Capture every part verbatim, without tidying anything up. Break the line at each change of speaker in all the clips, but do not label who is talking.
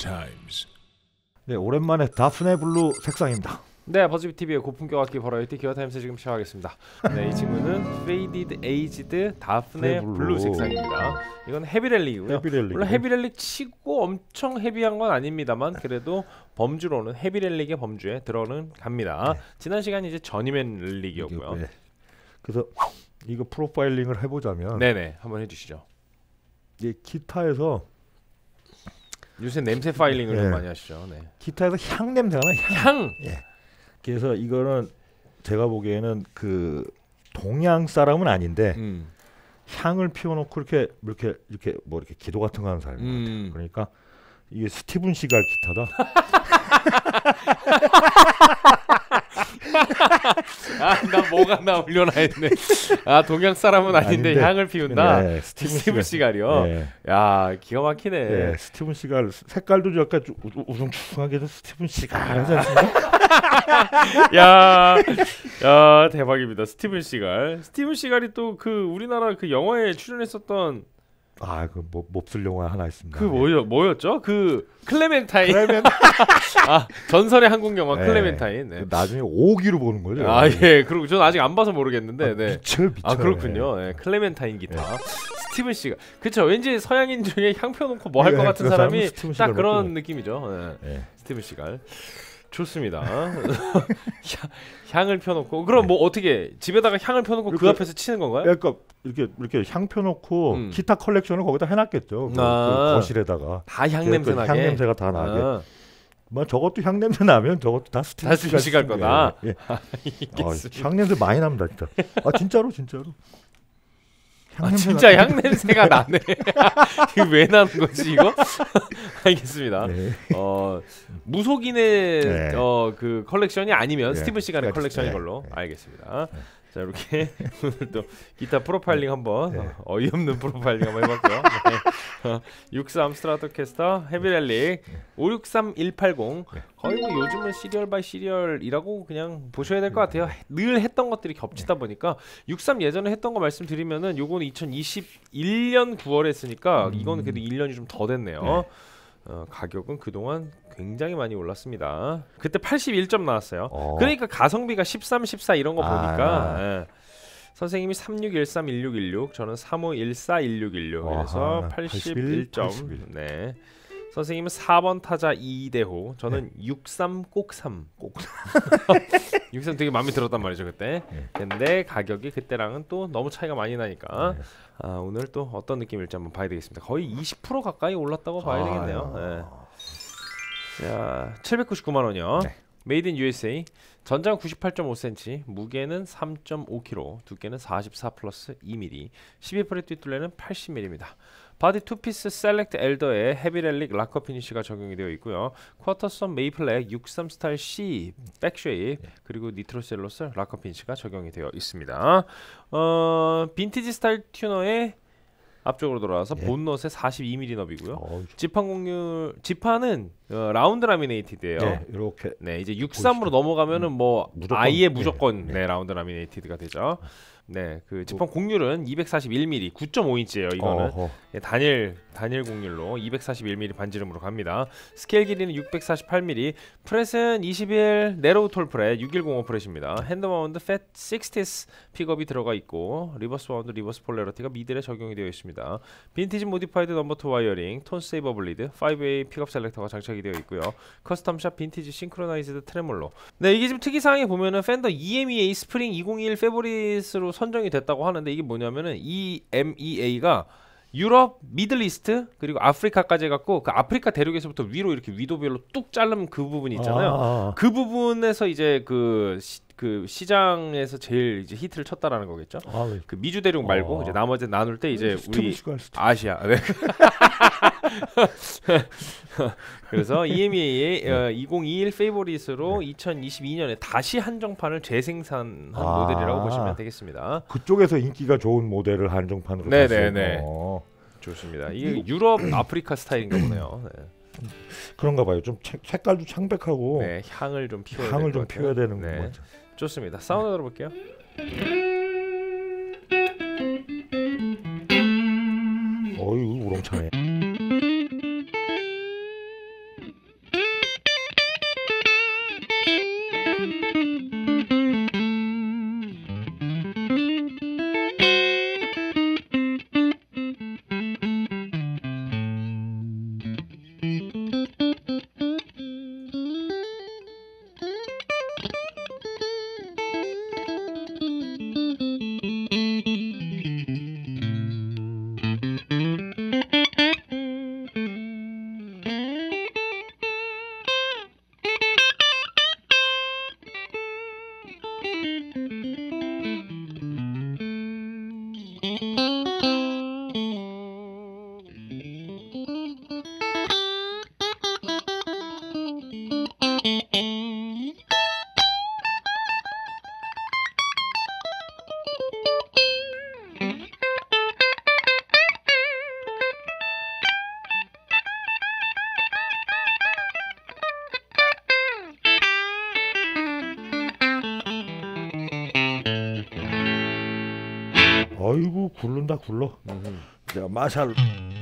times.
네, 오랜만에 다프네 블루 색상입니다.
네, 버즈비 티비의 고품격 악기 버라이티 기어타임스 지금 시작하겠습니다. 네, 이 친구는 Faded Aged 다프네 블루. 블루 색상입니다. 이건 헤비렐릭이고요.
헤비렐릭.
물론 헤비렐릭 치고 엄청 헤비한 건 아닙니다만 그래도 범주로는 헤비렐릭의 범주에 들어는 갑니다. 네. 지난 시간 이제 저니맨 렐릭이었고요.
네. 그래서 이거 프로파일링을 해보자면,
네네, 한번 해주시죠.
이 기타에서
요새 냄새 파일링을
네.
좀 많이 하시죠. 네.
기타에서 향 냄새가 나요.
향.
향. 예. 그래서 이거는 제가 보기에는 그 동양 사람은 아닌데
음.
향을 피워놓고 이렇게 이렇게 이렇게 뭐 이렇게 기도 같은 거 하는 사람인 것
음.
같아요. 그러니까 이게 스티븐 시갈 기타다.
아, 나 뭐가 나오려나 했네. 아, 동양 사람은 아닌데,
아닌데,
향을 피운다.
네,
스티븐,
스티븐
시갈이요.
네.
야, 기가 막히네.
네, 스티븐 시갈 색깔도 약간 우중충하게 해서 스티븐 시갈 하지 않습니까?
야, 야, 대박입니다. 스티븐 시갈. 스티븐 시갈이 또 그 우리나라 그 영화에 출연했었던
아, 그 뭐, 몹쓸 영화 하나 있습니다.
그 뭐였 뭐였죠? 그 클레멘타인.
클레멘...
아, 전설의 한국 영화
네.
클레멘타인. 네.
그 나중에 오기로 보는 거죠.
아, 예. 그리고 저는 아직 안 봐서 모르겠는데.
아,
네.
미쳐 미쳐.
아, 그렇군요. 네. 클레멘타인 기타. 네. 스티븐 시갈. 그쵸. 왠지 서양인 중에 향 펴놓고 뭐 할 것
네,
같은
그
사람이 딱 그런
맞죠?
느낌이죠. 네.
네.
스티븐 시갈. 좋습니다. 향을 펴놓고 그럼 뭐 어떻게 집에다가 향을 펴놓고 그 앞에서 치는 건가요?
그러니까 이렇게 이렇게 향 펴놓고
음.
기타 컬렉션을 거기다 해놨겠죠. 그,
아.
그 거실에다가
다 향 냄새 나게.
향 냄새가 다 나게.
아.
뭐 저것도 향 냄새 나면 저것도 다 스티븐
시갈, 시갈 거다.
예. 아, 향 냄새 많이 납니다, 진짜. 아 진짜로 진짜로.
아, 진짜 향 냄새가 나네. 이거 왜 나는 거지 이거? 알겠습니다.
네.
어 무속인의
네.
어 그 컬렉션이 아니면
네.
스티븐 시간의
네.
컬렉션인
네.
걸로
네.
알겠습니다. 네. 자 이렇게 오늘 또 기타 프로파일링 한번
네.
어, 어이없는 프로파일링 한번 해봤고요. 네. 어, 육십삼 스트라토캐스터 헤비렐릭 네. 오육삼 일팔공 네. 거의 뭐 요즘은 시리얼 바이 시리얼이라고 그냥 보셔야 될 것 같아요. 늘 했던 것들이 겹치다 보니까 육십삼 예전에 했던 거 말씀드리면은 요거는 이천이십일 년 구월에 했으니까
음.
이거는 그래도 일 년이 좀 더 됐네요. 네. 어, 가격은 그동안 굉장히 많이 올랐습니다. 그때 팔십일 점 나왔어요.
어.
그러니까 가성비가 십삼, 십사 이런 거
아.
보니까 예. 선생님이 삼육일삼 일육일육 저는 삼오일사 일육일육 그래서
아하,
팔십일 점
팔십일.
네. 선생님은 사 번 타자 이대호 저는 네. 육십삼 꼭삼 꼭 육십삼 되게 마음에 들었단 말이죠 그때. 네. 근데 가격이 그때랑은 또 너무 차이가 많이 나니까 네. 아, 오늘 또 어떤 느낌일지 한번 봐야 되겠습니다. 거의 이십 퍼센트 가까이 올랐다고 봐야 아, 되겠네요. 네. 자, 칠백구십구만 원이요. 네. 메이드 인 유에스에이. 전장 구십팔 점 오 센티미터, 무게는 삼 점 오 킬로그램, 두께는 사십사 플러스 이 밀리미터, 십이 프렛 뒷둘레는 팔십 밀리미터입니다. 바디 투피스 셀렉트 엘더에 헤비렐릭 락커 피니쉬가 적용이 되어 있고요. 쿼터선 메이플렉 육십삼 스타일 C 백쉐입 그리고 니트로셀로스 락커 피니쉬가 적용이 되어 있습니다. 어, 빈티지 스타일 튜너에 앞쪽으로 돌아와서 예. 본넛에 사십이 밀리미터 너비고요. 어, 지판 공률 지판은 어, 라운드 라미네이티드예요.
네, 이렇게.
네, 이제 육십삼으로 넘어가면은 뭐
무조건,
아예 무조건
네,
네,
네.
라운드 라미네이티드가 되죠. 네, 그 지판 공률은 이백사십일 밀리미터, 구 점 오 인치예요. 이거는 네, 단일 단일 공률로 이백사십일 밀리미터 반지름으로 갑니다. 스케일 길이는 육백사십팔 밀리미터, 프렛은 이십일 네로우 톨 프렛 육백십오 프렛입니다. 핸드 마운드 팻 식스티스 픽업이 들어가 있고 리버스 마운드 리버스 폴레러티가 미들에 적용이 되어 있습니다. 빈티지 모디파이드 넘버 투 와이어링, 톤 세이버 블리드, 파이브 웨이 픽업 셀렉터가 장착이 되어 있고요. 커스텀샵 빈티지 싱크로나이즈드 트레몰로. 네, 이게 지금 특이사항에 보면은 팬더 이엠이에이 스프링 이천이십일 페보릿으로 선정이 됐다고 하는데 이게 뭐냐면은 이엠이에이가 유럽, 미들이스트 그리고 아프리카까지 해갖고 그 아프리카 대륙에서부터 위로 이렇게 위도별로 뚝 자른 그 부분이 있잖아요.
아.
그 부분에서 이제 그, 시, 그 시장에서 제일 이제 히트를 쳤다라는 거겠죠.
아,
그 미주 대륙 말고
아.
이제 나머지 나눌 때 이제 우리 아시아. 네. 그래서 이엠이에이의 네. 어, 이천이십일 페이보릿으로 네. 이천이십이 년에 다시 한정판을 재생산한 아. 모델이라고 보시면 되겠습니다.
그쪽에서 인기가 좋은 모델을 한정판으로
네네네. 어. 좋습니다. 이게 유럽, 아프리카 스타일인가 보네요. 네.
그런가 봐요. 좀 책, 색깔도 창백하고
네, 향을 좀 피워야
향을 좀
같아요.
피워야 되는
네.
거 같아요.
좋습니다. 사운드 들어볼게요.
어유 우렁차네. 아이고 굴른다 굴러.
음흠.
자 마샬.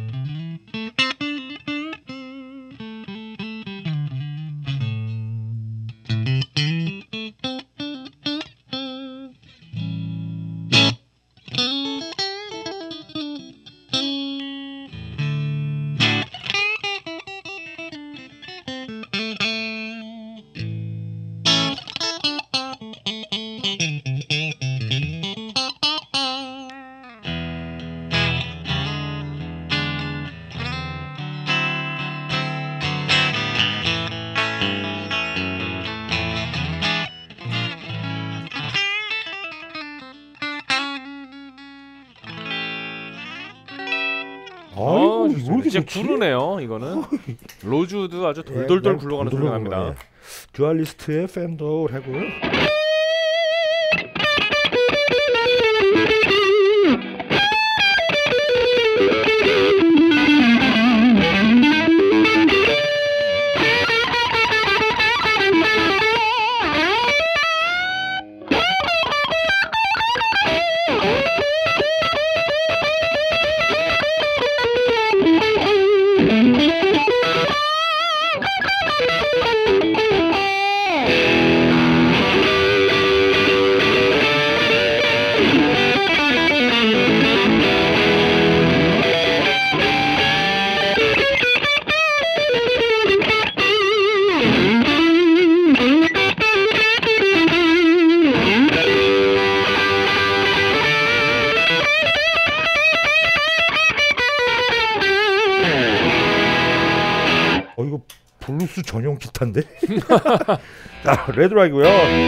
어,
아이고 이거 이렇게
진짜
좋지?
구르네요. 이거는 로즈도 아주 돌돌돌
예,
굴러가는
돌돌돌
소리가 납니다.
굴러요. 듀얼리스트의 팬더 하고요. 어 이거 블루스 전용 기타인데? 자 레드락이고요.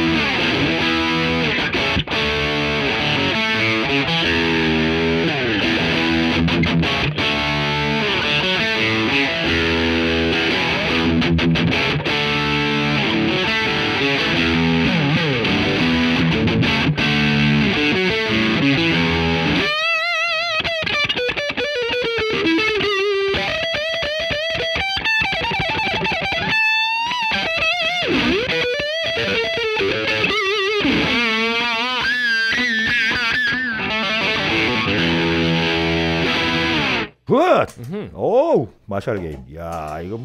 굿!
음흠.
오우 마샬 게임. 야 이거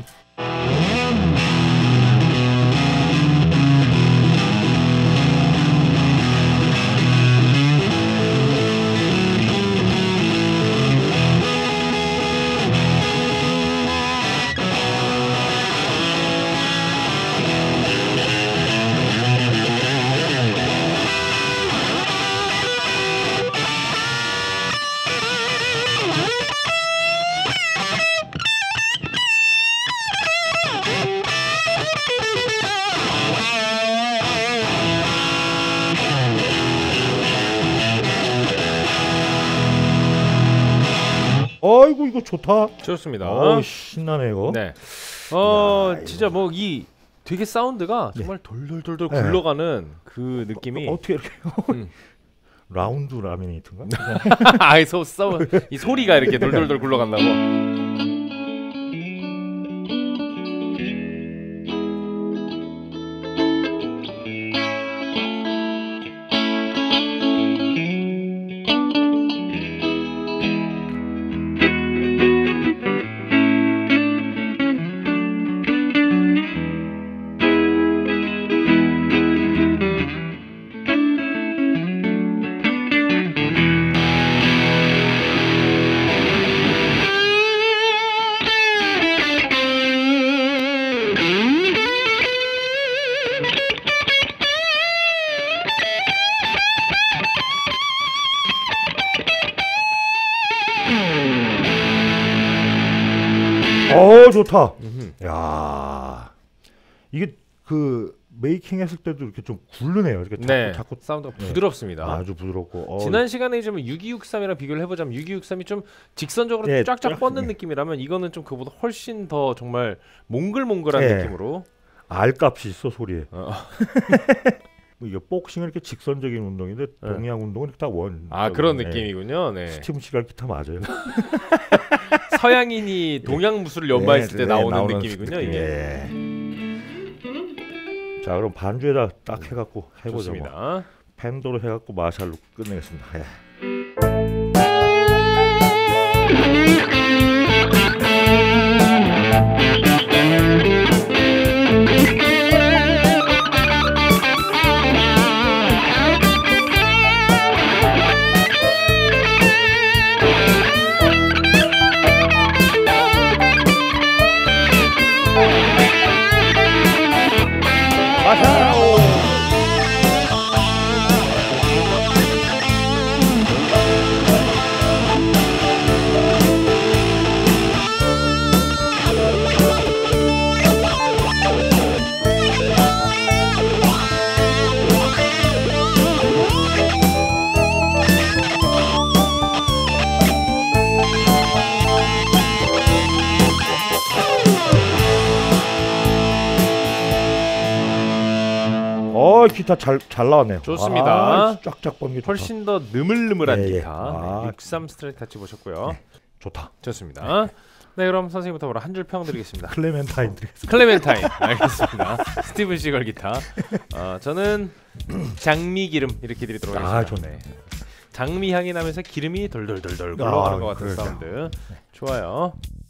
아이고 이거 좋다.
좋습니다.
어 신나네 이거.
네. 어
야,
진짜 뭐 이 되게 사운드가
네.
정말 돌돌돌돌
네.
굴러가는 그 느낌이
어, 어떻게 이렇게
음.
라운드 라미네이트인가?
아이 소, 소, 이 소리가 이렇게 돌돌돌 굴러간다고.
어 좋다.
음흠.
야 이게 그 메이킹 했을 때도 이렇게 좀 굴르네요. 이렇게 자꾸,
네.
자꾸
사운드가
네.
부드럽습니다.
아주 부드럽고. 어,
지난 시간에 좀 육이육삼이랑 비교를 해보자면 육이육삼이 좀 직선적으로
예,
쫙쫙
쫙,
뻗는
예.
느낌이라면 이거는 좀 그보다 훨씬 더 정말 몽글몽글한
예.
느낌으로.
알값이 있어 소리에.
어.
뭐 이게 복싱은 이렇게 직선적인 운동인데
네.
동양 운동은 다 원.
아 그런
네.
느낌이군요. 네.
스티븐 시갈 기타 맞아요.
서양인이 동양 무술을 연마했을 때
네,
나오는,
나오는
느낌이군요.
느낌.
이게.
예. 자 그럼 반주에다 딱 해갖고 해보죠. 뭐.
좋습니다.
팬도로 해갖고 마샬로 끝내겠습니다. 예. 어 기타 잘 잘 나왔네요.
좋습니다.
아, 쫙쫙 뻗는 게 좋다.
훨씬 더 느물느물한
예, 예.
기타.
아.
네, 육삼 스트레이트 타치 보셨고요.
네. 좋다.
좋습니다. 네, 그럼 선생님부터 바로 한 줄 평 드리겠습니다.
클레멘타인 드리겠습니다.
클레멘타인. 알겠습니다. 스티븐 시걸 기타. 어, 저는 장미 기름 이렇게 드리도록 하겠습니다.
아 좋네.
장미 향이 나면서 기름이 돌돌돌돌 굴러가는
아,
것 같은
그러죠.
사운드. 좋아요.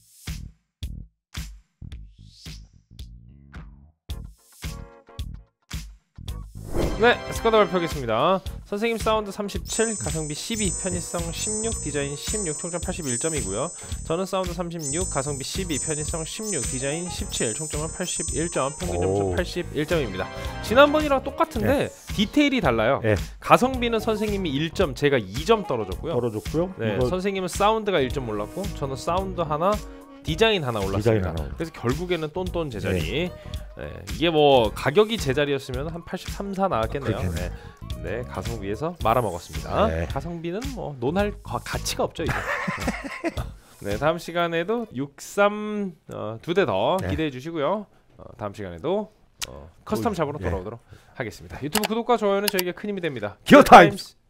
네, 스쿼드 발표하겠습니다. 선생님 사운드 삼십칠, 가성비 십이, 편의성 십육, 디자인 십육, 총점 팔십일 점이고요. 저는 사운드 삼십육, 가성비 십이, 편의성 십육, 디자인 십칠, 총점은 팔십일 점, 평균 점수
오.
팔십일 점입니다. 지난번이랑 똑같은데 디테일이 달라요.
네.
가성비는 선생님이 일 점, 제가 이 점 떨어졌고요.
떨어졌고요.
네,
이거
선생님은 사운드가 일 점 올랐고 저는 사운드 하나, 디자인 하나 올랐습니다.
디자인 하나 올랐-
그래서 결국에는 똔똔 제자리. 네, 이게 뭐 가격이 제자리였으면 한 팔십삼, 사 나왔겠네요. 네.
그렇겠네.
네, 가성비에서 말아먹었습니다.
네.
가성비는 뭐 논할 가, 가치가 없죠 이제. 네. 네, 다음 시간에도 육삼 어, 두 대 더
네.
기대해 주시고요. 어, 다음 시간에도 어, 커스텀 잡으러
네.
돌아오도록 하겠습니다. 유튜브 구독과 좋아요는 저에게 큰 힘이 됩니다.
기어타임스!